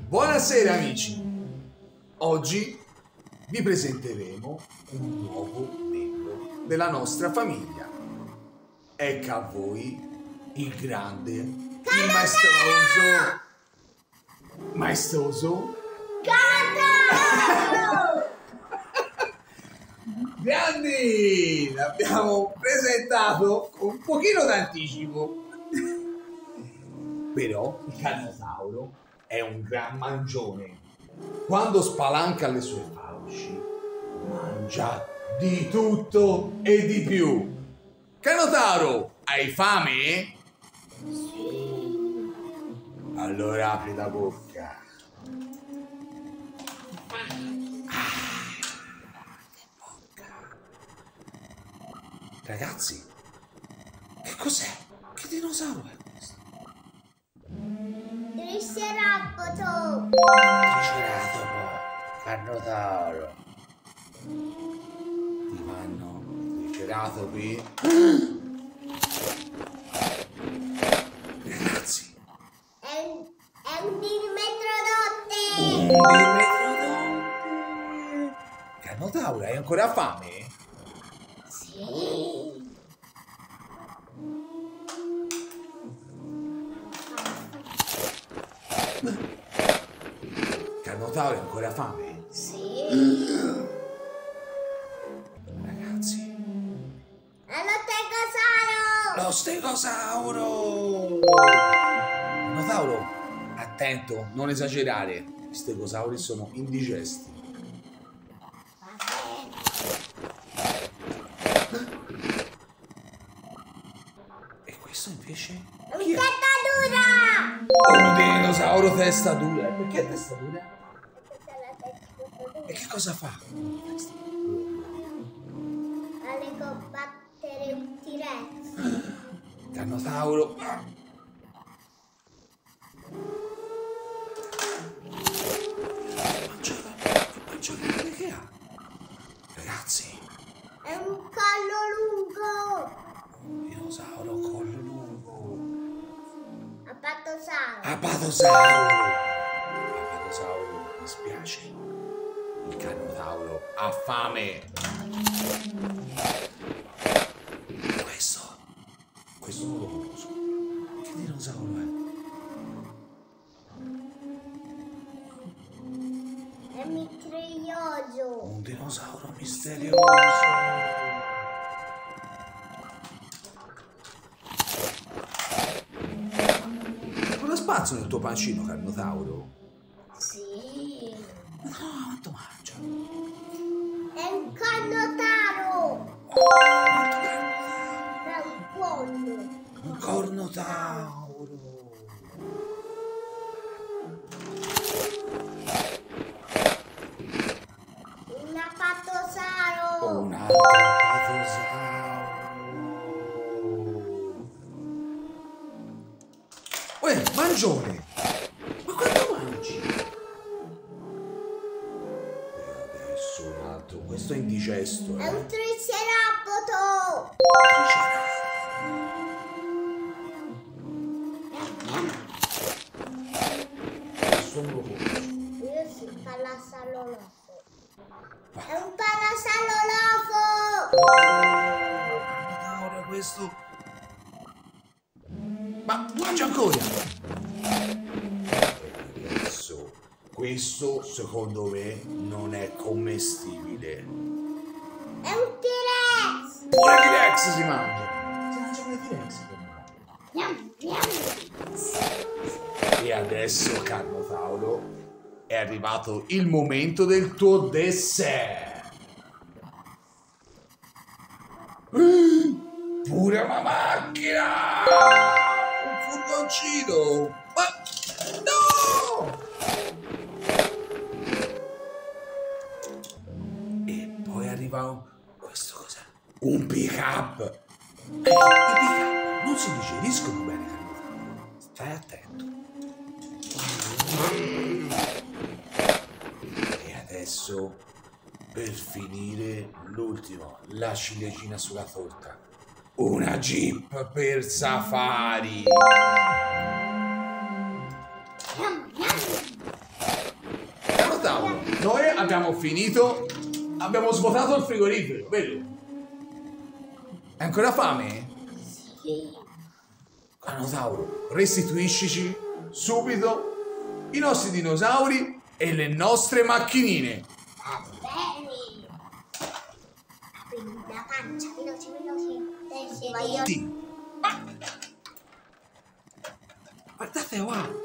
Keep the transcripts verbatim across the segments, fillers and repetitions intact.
Buonasera amici, oggi vi presenteremo un nuovo membro della nostra famiglia. Ecco a voi il grande, il maestoso, maestoso Canotaro! Grandi! L'abbiamo presentato con un pochino d'anticipo. Però il Canotaro è un gran mangione. Quando spalanca le sue fauci, mangia di tutto e di più. Canotaro, hai fame? Sì. Allora apri la bocca. Ragazzi, che cos'è? Che dinosauro è questo? Triceratopo. Triceratopo, Carnotauro. Ti vanno i triceratopi? Ragazzi, È un, è un dimetrodonte. un dimetrodonte. Carnotauro, hai ancora fame? Sì. Carnotauro, hai ancora fame? Sì. Ragazzi, È lo stegosauro. lo stegosauro! Carnotauro, attento, non esagerare. Gli stegosauri sono indigesti. E questo invece? Un Chi è? testa dura. Un dinosauro testa dura. Perché testa dura? E che cosa fa? Vuole combattere un T-Rex. Carnotauro. Mangia, mangia che ha? Ragazzi, È un collo lungo. un dinosauro collo lungo. Apatosauro. Apatosauro. Apatosauro, mi spiace. Il Carnotauro ha fame. Questo, questo non lo conosco. Che dinosauro è? È mitraglioso. Un dinosauro misterioso. C'è una spazzola nel tuo pancino, Carnotauro? Sì. No, quanto mangia? È un Canotaro. Quanto È un pollo. un cornotauro. Un apatosauro. Un altro apatosauro. Uè, mangione! Ma quanto mangi? E adesso un altro. Questo è indigesto, È eh. un triceratopo. Questo non lo conosco. Io si palasalolofo. È un palasalolofo. Ora questo. Ma mangia ancora! Adesso, questo secondo me non è commestibile. È un T-Rex. Pure T-Rex si mangia! Si mangia pure T-Rex per me. Miam, miam. E adesso, Carnotauro, è arrivato il momento del tuo dessert. Pure una macchina! Un furgoncino! Ma no! E poi arriva questo cos'è? Un pick up! Eh, I pick up non si digeriscono bene, Carnotauro. Stai attento. E adesso, per finire, l'ultimo, la ciliegina sulla torta. Una Jeep per safari. Miam, miam. abbiamo finito. Abbiamo svuotato il frigorifero, vero? Hai ancora fame? Sì. Carnotauro, restituiscici subito i nostri dinosauri e le nostre macchinine. Va bene. Apri la pancia, veloce, veloce. Sì, voglio... Sì. Guardate, wow.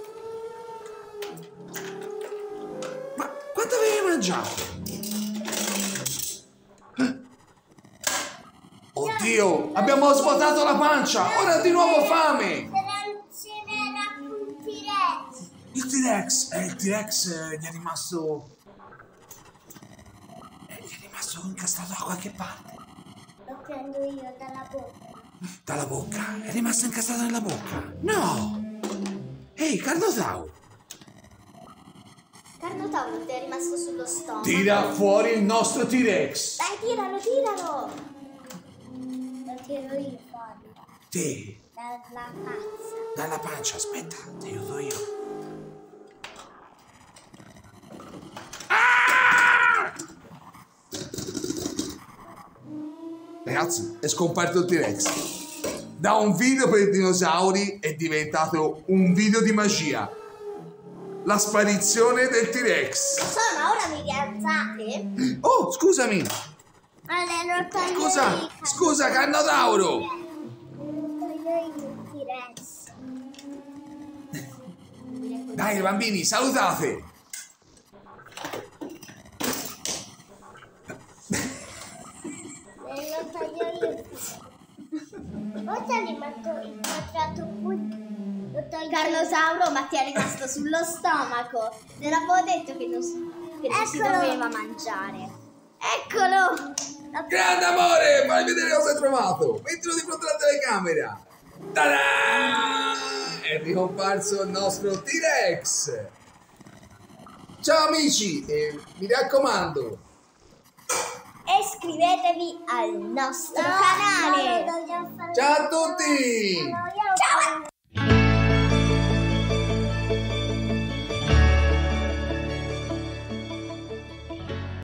Ma quanto avevi mangiato? Oddio, abbiamo svuotato la pancia, ora di nuovo fame! Ce n'era un T-Rex. Il T-Rex, eh, il T-Rex eh, gli è rimasto... eh, gli è rimasto incastrato da qualche parte. Lo prendo io dalla bocca. Dalla bocca? È rimasto incastrato nella bocca? No! Ehi, Carnotauro! Carnotauro ti è rimasto sullo stomaco. Tira fuori il nostro T-Rex! Dai, tiralo, tiralo. Lo tiro io fuori. Te, Dalla pazza. dalla pancia, aspetta, ti aiuto io. Ah! Ragazzi, è scomparso il T-Rex. Da un video per i dinosauri è diventato un video di magia. La sparizione del T-Rex. Insomma, ora mi rialzate? Oh, scusami. Allora, lo taglio Scusa, io. scusa, Carnotauro. Lo taglio io, T-Rex. Dai, bambini, salutate. Lo taglio io. Ora li metto il quadrato qui. Carnosauro, ma ti è rimasto sullo stomaco. Te l'avevo detto che non, si, che non si doveva mangiare. Eccolo! Grande amore, fai vedere cosa hai trovato. Mettilo di fronte alla telecamera. Ta-da! È ricomparso il nostro T-Rex. Ciao amici, e mi raccomando, iscrivetevi al nostro canale. ciao a tutti. Ciao!